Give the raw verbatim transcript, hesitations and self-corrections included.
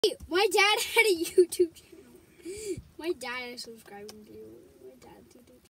My dad had a YouTube channel. My dad is subscribing to you. My dad.